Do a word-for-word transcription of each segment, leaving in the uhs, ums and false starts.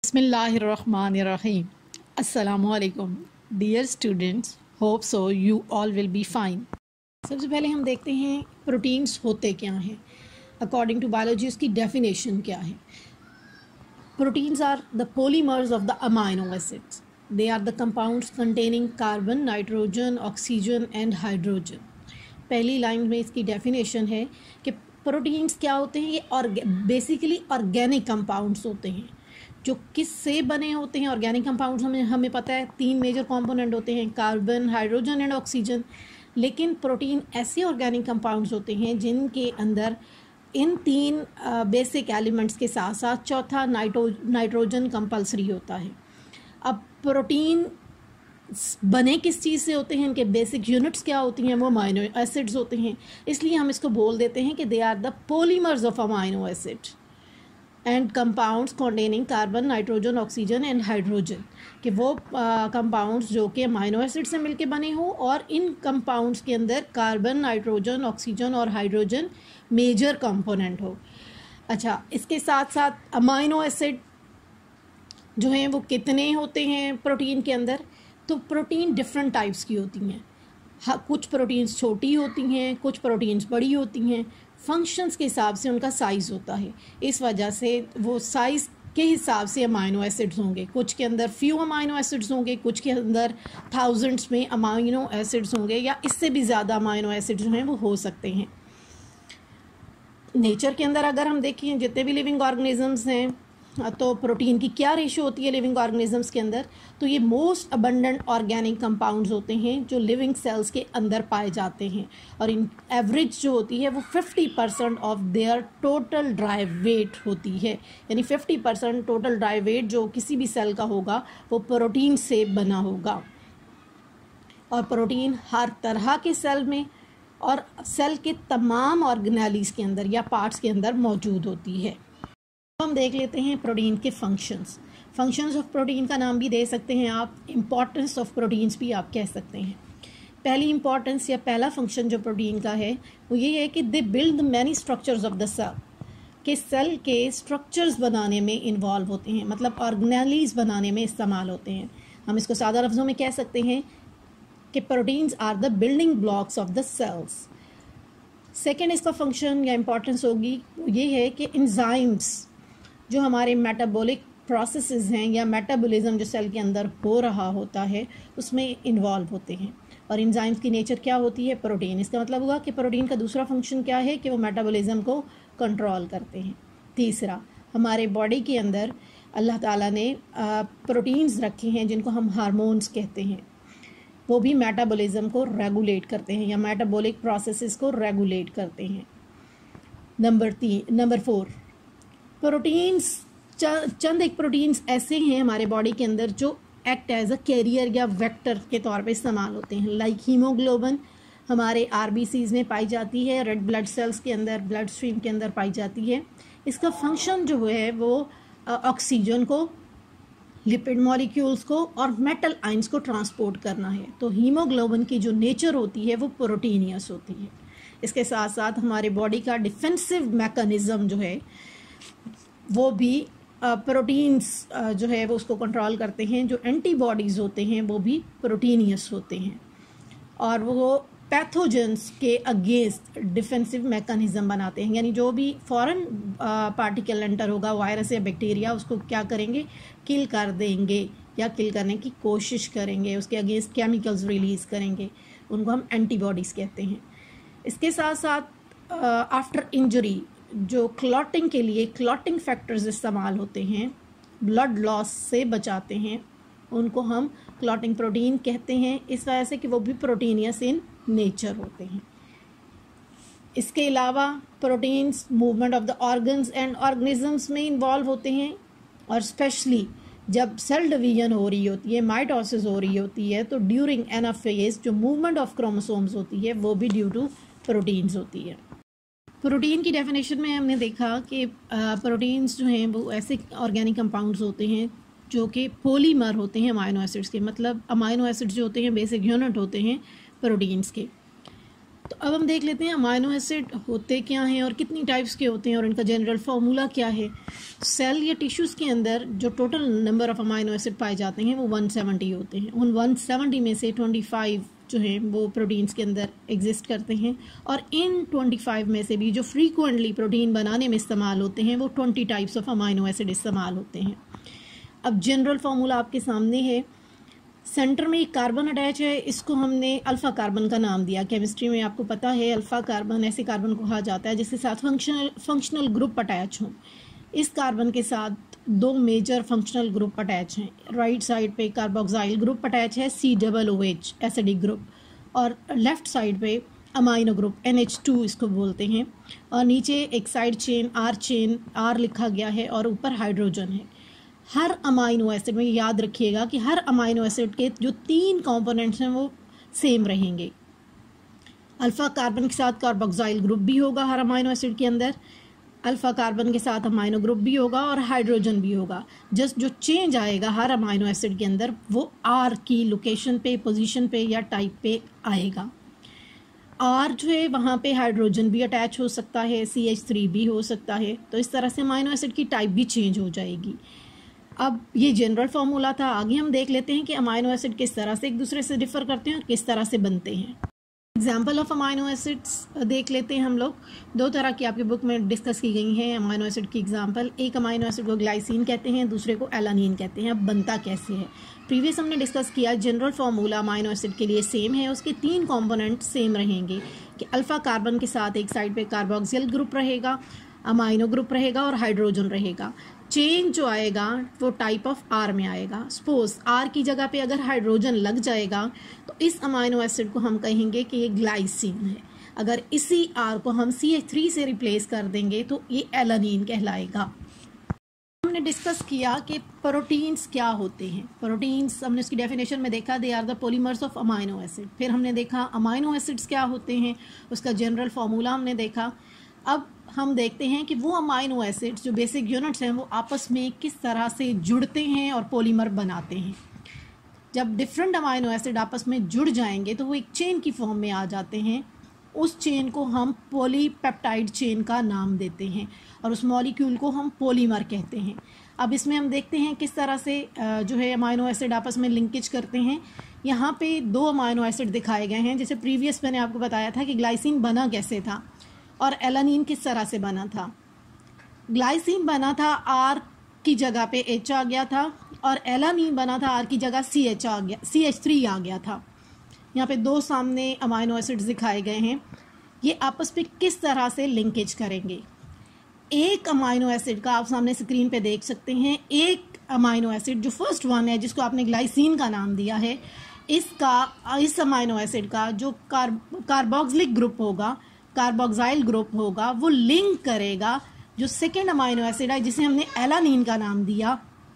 Bismillahirrahmanirrahim. Assalamualaikum. Dear students, hope so you all will be fine. सबसे पहले हम देखते हैं प्रोटीन्स होते क्या हैं. अकॉर्डिंग टू बायोलॉजी उसकी डेफिनेशन क्या है. Proteins are the polymers of the amino acids. They are the compounds containing carbon, nitrogen, oxygen and hydrogen. पहली लाइन में इसकी डेफिनेशन है कि प्रोटीन्स क्या होते हैं. ये बेसिकली ऑर्गेनिक कंपाउंड्स होते हैं जो किससे बने होते हैं. ऑर्गेनिक कंपाउंड्स हमें हमें पता है तीन मेजर कंपोनेंट होते हैं, कार्बन, हाइड्रोजन एंड ऑक्सीजन. लेकिन प्रोटीन ऐसे ऑर्गेनिक कंपाउंड्स होते हैं जिनके अंदर इन तीन बेसिक एलिमेंट्स के साथ साथ चौथा नाइट्रो नाइट्रोजन कंपलसरी होता है. अब प्रोटीन बने किस चीज़ से होते हैं, इनके बेसिक यूनिट्स क्या होती हैं, वो अमाइनो एसिड्स होते हैं. इसलिए हम इसको बोल देते हैं कि they are the polymers of amino acid and compounds containing carbon, nitrogen, oxygen and hydrogen. कि वो कंपाउंड्स uh, जो कि अमाइनो एसिड से मिलके बने हो और इन कंपाउंड्स के अंदर कार्बन, नाइट्रोजन, ऑक्सीजन और हाइड्रोजन मेजर कंपोनेंट हो. अच्छा, इसके साथ साथ अमाइनो एसिड जो हैं वो कितने होते हैं प्रोटीन के अंदर. तो प्रोटीन डिफरेंट टाइप्स की होती हैं. हाँ, कुछ प्रोटीन्स छोटी होती हैं, कुछ प्रोटीन्स बड़ी होती हैं. फंक्शंस के हिसाब से उनका साइज़ होता है. इस वजह से वो साइज़ के हिसाब से अमाइनो एसिड्स होंगे. कुछ के अंदर फ्यू अमाइनो एसिड्स होंगे, कुछ के अंदर थाउजेंड्स में अमाइनो एसिड्स होंगे, या इससे भी ज़्यादा अमाइनो एसिड्स जो हैं वो हो सकते हैं. नेचर के अंदर अगर हम देखें जितने भी लिविंग ऑर्गेनिजम्स हैं तो प्रोटीन की क्या रेशियो होती है लिविंग ऑर्गेनिजम्स के अंदर. तो ये मोस्ट अबंडेंट ऑर्गेनिक कंपाउंड्स होते हैं जो लिविंग सेल्स के अंदर पाए जाते हैं. और इन एवरेज जो होती है वो fifty percent of their total dry weight होती है. यानी fifty percent total dry weight जो किसी भी सेल का होगा वो प्रोटीन से बना होगा. और प्रोटीन हर तरह के सेल में और सेल के तमाम ऑर्गेनेलीज के अंदर या पार्ट्स के अंदर मौजूद होती है. हम देख लेते हैं प्रोटीन के फंक्शंस. फंक्शंस ऑफ प्रोटीन का नाम भी दे सकते हैं आप, इम्पॉर्टेंस ऑफ प्रोटीन्स भी आप कह सकते हैं. पहली इम्पॉर्टेंस या पहला फंक्शन जो प्रोटीन का है वो ये है कि they build many structures of the cell. के सेल के स्ट्रक्चर्स बनाने में इन्वॉल्व होते हैं, मतलब ऑर्गेनेलीज बनाने में इस्तेमाल होते हैं. हम इसको सादा लफ्ज़ों में कह सकते हैं कि proteins are the building blocks of the cells. Second इसका फंक्शन या इम्पॉर्टेंस होगी ये है कि एंजाइम्स जो हमारे मेटाबॉलिक प्रोसेसेस हैं या मेटाबॉलिज्म जो सेल के अंदर हो रहा होता है उसमें इन्वॉल्व होते हैं. और एंजाइम्स की नेचर क्या होती है, प्रोटीन. इसका मतलब हुआ कि प्रोटीन का दूसरा फंक्शन क्या है कि वो मेटाबॉलिज्म को कंट्रोल करते हैं. तीसरा, हमारे बॉडी के अंदर अल्लाह ताला ने प्रोटीन्स रखे हैं जिनको हम हार्मोन्स कहते हैं. वो भी मेटाबॉलिज्म को रेगुलेट करते हैं या मेटाबॉलिक प्रोसेसेस को रेगुलेट करते हैं. नंबर तीन नंबर फोर प्रोटीन्स. चंद एक प्रोटीन्स ऐसे हैं हमारे बॉडी के अंदर जो एक्ट एज अ कैरियर या वेक्टर के तौर पे इस्तेमाल होते हैं. लाइक हीमोग्लोबिन हमारे आरबीसीज में पाई जाती है, रेड ब्लड सेल्स के अंदर, ब्लड स्ट्रीम के अंदर पाई जाती है. इसका फंक्शन जो है वो ऑक्सीजन को, लिपिड मॉलिक्यूल्स को और मेटल आइंस को ट्रांसपोर्ट करना है. तो हीमोग्लोबिन की जो नेचर होती है वो प्रोटीनियस होती है. इसके साथ साथ हमारे बॉडी का डिफेंसिव मैकेनिज्म जो है वो भी प्रोटीन्स जो है वो उसको कंट्रोल करते हैं. जो एंटीबॉडीज़ होते हैं वो भी प्रोटीनियस होते हैं और वो पैथोजेंस के अगेंस्ट डिफेंसिव मैकेनिज्म बनाते हैं. यानी जो भी फॉरेन पार्टिकल एंटर होगा, वायरस या बैक्टीरिया, उसको क्या करेंगे, किल कर देंगे या किल करने की कोशिश करेंगे, उसके अगेंस्ट केमिकल्स रिलीज़ करेंगे. उनको हम एंटीबॉडीज़ कहते हैं. इसके साथ साथ आफ्टर इंजरी जो क्लॉटिंग के लिए क्लॉटिंग फैक्टर्स इस्तेमाल होते हैं, ब्लड लॉस से बचाते हैं, उनको हम क्लॉटिंग प्रोटीन कहते हैं. इस वजह से कि वो भी प्रोटीनियस इन नेचर होते हैं. इसके अलावा proteins movement of the organs and organisms में इन्वॉल्व होते हैं. और स्पेशली जब सेल डिवीजन हो रही होती है, माइटोसिस हो रही होती है, तो ड्यूरिंग एनाफेज जो मूवमेंट ऑफ क्रोमोसोम्स होती है वो भी ड्यू टू प्रोटीन्स होती है. प्रोटीन की डेफिनेशन में हमने देखा कि प्रोटीन्स जो हैं वो ऐसे ऑर्गेनिक कंपाउंड्स होते हैं जो कि पॉलीमर होते हैं अमाइनो एसिड्स के. मतलब अमाइनो एसिड्स जो होते हैं बेसिक यूनिट होते हैं प्रोटीन्स के. तो अब हम देख लेते हैं अमाइनो एसिड होते क्या हैं और कितनी टाइप्स के होते हैं और इनका जनरल फार्मूला क्या है। सेल या टिश्यूज़ के अंदर जो total number of amino acid पाए जाते हैं वो वन सेवेंटी होते हैं। उन वन सेवेंटी में से ट्वेंटी फाइव जो हैं वो प्रोटीन्स के अंदर एग्जिस्ट करते हैं और इन ट्वेंटी फाइव में से भी जो फ्रीक्वेंटली प्रोटीन बनाने में इस्तेमाल होते हैं वो twenty types of amino acid इस्तेमाल होते हैं। अब जनरल फार्मूला आपके सामने है। सेंटर में एक कार्बन अटैच है, इसको हमने अल्फ़ा कार्बन का नाम दिया। केमिस्ट्री में आपको पता है अल्फ़ा कार्बन ऐसे कार्बन को कहा जाता है जिसके साथ फंक्शनल फंक्शनल ग्रुप अटैच हों। इस कार्बन के साथ दो मेजर फंक्शनल ग्रुप अटैच हैं। राइट साइड पे कार्बोक्साइल ग्रुप अटैच है C double O H acidic group, और लेफ़्ट साइड पे amino group N H two इसको बोलते हैं, और नीचे एक side chain R chain R लिखा गया है और ऊपर हाइड्रोजन है। हर अमाइनो एसिड में याद रखिएगा कि हर अमाइनो एसिड के जो तीन कंपोनेंट्स हैं वो सेम रहेंगे। अल्फ़ा कार्बन के साथ कार्बोक्साइल ग्रुप भी होगा हर अमाइनो एसिड के अंदर, अल्फ़ा कार्बन के साथ अमाइनो ग्रुप भी होगा और हाइड्रोजन भी होगा। जस्ट जो चेंज आएगा हर अमाइनो एसिड के अंदर वो आर की लोकेशन पे, पोजीशन पे या टाइप पे आएगा। आर जो है वहाँ पे हाइड्रोजन भी अटैच हो सकता है, सी एच थ्री भी हो सकता है। तो इस तरह से अमाइनो एसिड की टाइप भी चेंज हो जाएगी। अब ये जनरल फार्मूला था। आगे हम देख लेते हैं कि अमाइनो एसिड किस तरह से एक दूसरे से डिफ़र करते हैं और किस तरह से बनते हैं। एग्जाम्पल ऑफ अमाइनो एसिड्स देख लेते हैं हम लोग। दो तरह की आपकी बुक में डिस्कस की गई हैं अमाइनो एसिड की एग्जाम्पल। एक अमाइनो एसिड को ग्लाइसिन कहते हैं, दूसरे को एलानिन कहते हैं। अब बनता कैसे है, प्रीवियस हमने डिस्कस किया। जनरल फार्मूला अमाइनो एसिड के लिए सेम है, उसके तीन कंपोनेंट सेम रहेंगे कि अल्फ़ा कार्बन के साथ एक साइड पे कार्बोक्सिल ग्रुप रहेगा, अमाइनो ग्रुप रहेगा और हाइड्रोजन रहेगा। चेन जो आएगा वो टाइप ऑफ आर में आएगा। सपोज आर की जगह पे अगर हाइड्रोजन लग जाएगा तो इस अमाइनो एसिड को हम कहेंगे कि ये ग्लाइसिन है। अगर इसी आर को हम सी एच थ्री से रिप्लेस कर देंगे तो ये एलानिन कहलाएगा। हमने डिस्कस किया कि प्रोटीन्स क्या होते हैं। प्रोटीन्स हमने उसकी डेफिनेशन में देखा, they are the polymers of amino acid. फिर हमने देखा अमाइनो एसिड्स क्या होते हैं, उसका जनरल फार्मूला हमने देखा। अब हम देखते हैं कि वो अमाइनो एसिड्स जो बेसिक यूनिट्स हैं वो आपस में किस तरह से जुड़ते हैं और पॉलीमर बनाते हैं। जब डिफरेंट अमाइनो एसिड आपस में जुड़ जाएंगे तो वो एक चेन की फॉर्म में आ जाते हैं। उस चेन को हम पॉलीपेप्टाइड चेन का नाम देते हैं और उस मॉलिक्यूल को हम पॉलीमर कहते हैं। अब इसमें हम देखते हैं किस तरह से जो है अमाइनो एसिड आपस में लिंकेज करते हैं। यहाँ पे दो अमाइनो एसिड दिखाए गए हैं। जैसे प्रीवियस मैंने आपको बताया था कि ग्लाइसिन बना कैसे था और एलानिन किस तरह से बना था। ग्लाइसिन बना था आर की जगह पे एच आ गया था और एलानिन बना था आर की जगह सी एच आ गया सी एच थ्री आ गया था। यहाँ पे दो सामने अमाइनो एसिड्स दिखाए गए हैं। ये आपस में किस तरह से लिंकेज करेंगे। एक अमाइनो एसिड का आप सामने स्क्रीन पे देख सकते हैं। एक अमाइनो एसिड जो फर्स्ट वन है जिसको आपने ग्लाइसिन का नाम दिया है, इसका इस अमाइनो एसिड का जो कार कार्बोक्सिलिक ग्रुप होगा, कार्बोक्साइल ग्रुप होगा, वो लिंक करेगा जो सेकेंड अमाइनो एसिड है जिसे हमने एलानिन का नाम दिया।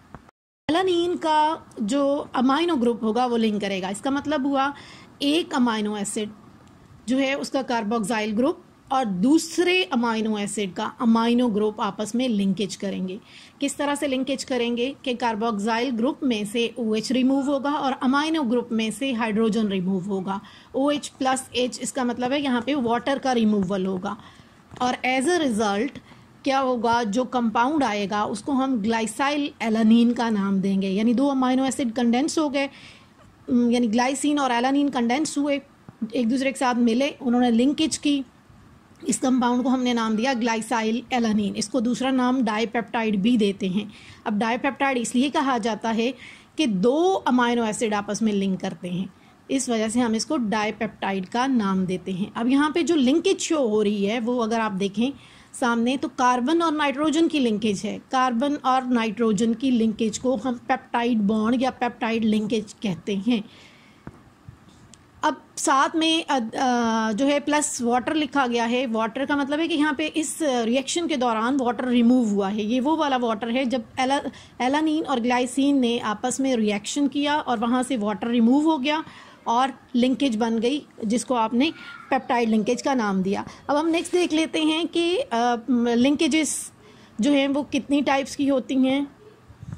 एलानिन का जो अमाइनो ग्रुप होगा वो लिंक करेगा। इसका मतलब हुआ एक अमाइनो एसिड जो है उसका कार्बोक्साइल ग्रुप और दूसरे अमाइनो एसिड का अमाइनो ग्रुप आपस में लिंकेज करेंगे। किस तरह से लिंकेज करेंगे कि कार्बोक्साइल ग्रुप में से OH रिमूव होगा और अमाइनो ग्रुप में से हाइड्रोजन रिमूव होगा। OH प्लस H इसका मतलब है यहाँ पे वाटर का रिमूवल होगा और एज अ रिजल्ट क्या होगा, जो कंपाउंड आएगा उसको हम ग्लाइसाइल एलानिन का नाम देंगे। यानी दो अमाइनो एसिड कंडेंस हो गए, यानी ग्लाइसिन और एलानिन कंडेंस हुए, एक दूसरे के साथ मिले, उन्होंने लिंकेज की। इस कंपाउंड को हमने नाम दिया ग्लाइसाइल एलानिन। इसको दूसरा नाम डाईपेप्टाइड भी देते हैं। अब डाईपेप्टाइड इसलिए कहा जाता है कि दो अमाइनो एसिड आपस में लिंक करते हैं, इस वजह से हम इसको डाईपेप्टाइड का नाम देते हैं। अब यहाँ पे जो लिंकेज शो हो रही है वो अगर आप देखें सामने तो कार्बन और नाइट्रोजन की लिंकेज है। कार्बन और नाइट्रोजन की लिंकेज को हम पेप्टाइड बॉन्ड या पेप्टाइड लिंकेज कहते हैं। अब साथ में जो है प्लस वाटर लिखा गया है। वाटर का मतलब है कि यहाँ पे इस रिएक्शन के दौरान वाटर रिमूव हुआ है। ये वो वाला वाटर है जब एला एलानिन और ग्लाइसिन ने आपस में रिएक्शन किया और वहाँ से वाटर रिमूव हो गया और लिंकेज बन गई, जिसको आपने पेप्टाइड लिंकेज का नाम दिया। अब हम नेक्स्ट देख लेते हैं कि लिंकेजेस जो हैं वो कितनी टाइप्स की होती हैं।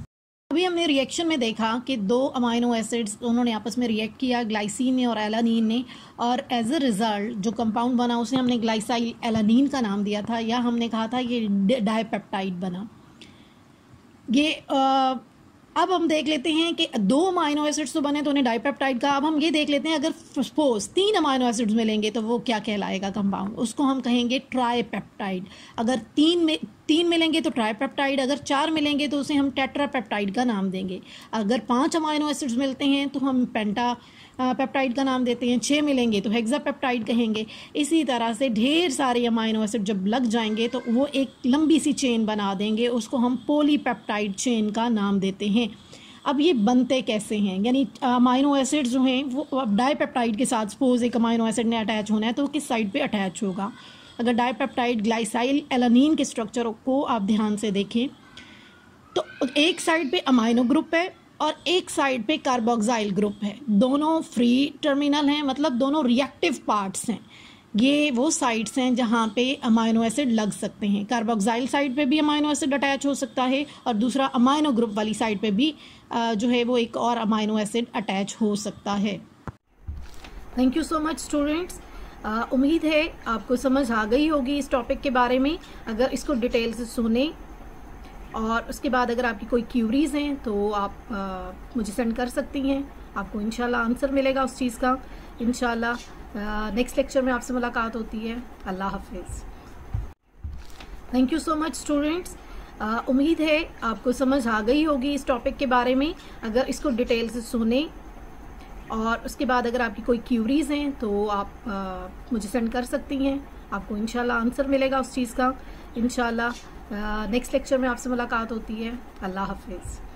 अभी हमने रिएक्शन में देखा कि दो अमाइनो एसिड्स उन्होंने आपस में रिएक्ट किया, ग्लाइसिन ने और एलानीन ने, और एज अ रिज़ल्ट जो कंपाउंड बना उसे हमने ग्लाइसाइल एलानीन का नाम दिया था, या हमने कहा था ये डाइपेप्टाइड बना। ये आ, अब हम देख लेते हैं कि दो अमाइनो एसिड्स तो बने तो उन्हें डाइपेप्टाइड का। अब हम ये देख लेते हैं अगर सपोज तीन अमाइनो एसिड्स मिलेंगे तो वो क्या कहलाएगा कंपाउंड, उसको हम कहेंगे ट्राइपेप्टाइड। अगर तीन में तीन मिलेंगे तो ट्राइपेप्टाइड, अगर चार मिलेंगे तो उसे हम टेट्रापेप्टाइड का नाम देंगे। अगर पांच अमाइनो एसिड्स मिलते हैं तो हम पेंटा पेप्टाइड का नाम देते हैं, छः मिलेंगे तो हेक्सापेप्टाइड कहेंगे। इसी तरह से ढेर सारे अमाइनो एसिड जब लग जाएंगे तो वो एक लंबी सी चेन बना देंगे, उसको हम पॉलीपेप्टाइड चेन का नाम देते हैं। अब ये बनते कैसे हैं, यानी अमाइनो एसिड जो हैं वो डाइपेप्टाइड के साथ सपोज एक अमाइनो एसिड ने अटैच होना है तो किस साइड पे अटैच होगा। अगर डाइपेप्टाइड ग्लाइसाइल एलानीन के स्ट्रक्चर को आप ध्यान से देखें तो एक साइड पे अमाइनो ग्रुप है और एक साइड पे कार्बोक्साइल ग्रुप है। दोनों फ्री टर्मिनल हैं, मतलब दोनों रिएक्टिव पार्ट्स हैं। ये वो साइड्स हैं जहाँ पे अमाइनो एसिड लग सकते हैं। कार्बोक्साइल साइड पे भी अमाइनो एसिड अटैच हो सकता है और दूसरा अमाइनो ग्रुप वाली साइड पे भी जो है वो एक और अमाइनो एसिड अटैच हो सकता है। Thank you so much students. उम्मीद है आपको समझ आ गई होगी इस टॉपिक के बारे में। अगर इसको डिटेल से सुने और उसके बाद अगर आपकी कोई क्यूरीज हैं तो आप आ, मुझे सेंड कर सकती हैं, आपको इंशाल्लाह आंसर मिलेगा उस चीज़ का। इंशाल्लाह नेक्स्ट लेक्चर में आपसे मुलाकात होती है। अल्लाह हाफिज़। Thank you so much students. उम्मीद है आपको समझ आ गई होगी इस टॉपिक के बारे में। अगर इसको डिटेल से सुने और उसके बाद अगर आपकी कोई क्यूरीज हैं तो आप आ, मुझे सेंड कर सकती हैं, आपको इंशाल्लाह आंसर मिलेगा उस चीज़ का। इंशाल्लाह नेक्स्ट लेक्चर में आपसे मुलाकात होती है। अल्लाह हाफिज़।